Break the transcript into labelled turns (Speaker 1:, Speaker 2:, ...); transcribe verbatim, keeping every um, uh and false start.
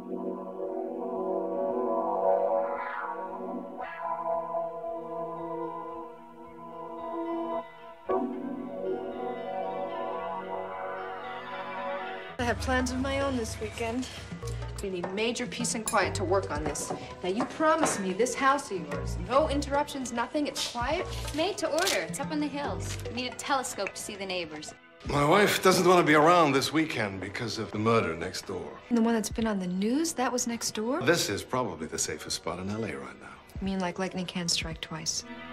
Speaker 1: I have plans of my own this weekend. We need major peace and quiet to work on this. Now, you promised me this house of yours, no interruptions, nothing, it's quiet.
Speaker 2: It's made to order. It's up in the hills. We need a telescope to see the neighbors.
Speaker 3: My wife doesn't want to be around this weekend because of the murder next door.
Speaker 1: And the one that's been on the news, that was next door?
Speaker 3: This is probably the safest spot in L A right now.
Speaker 1: You mean like lightning can't strike twice?